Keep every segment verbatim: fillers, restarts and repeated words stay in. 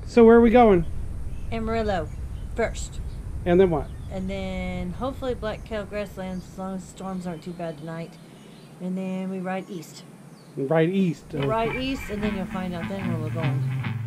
So where are we going? Amarillo first. And then what? And then hopefully Black Cattle Grasslands, as long as the storms aren't too bad tonight. And then we ride east. Right east. We ride east, and then you'll find out then where we're going.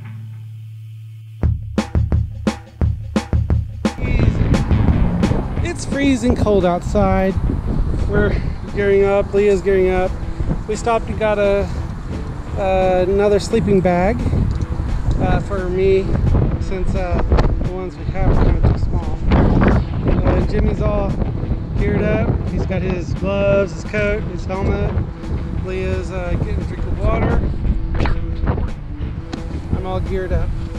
It's freezing cold outside. We're gearing up. Leah's gearing up. We stopped and got a uh, another sleeping bag uh, for me, since uh, the ones we have are kind of too small. Uh, Jimmy's all geared up. He's got his gloves, his coat, his helmet. Leah's uh, getting a drink of water. I'm all geared up.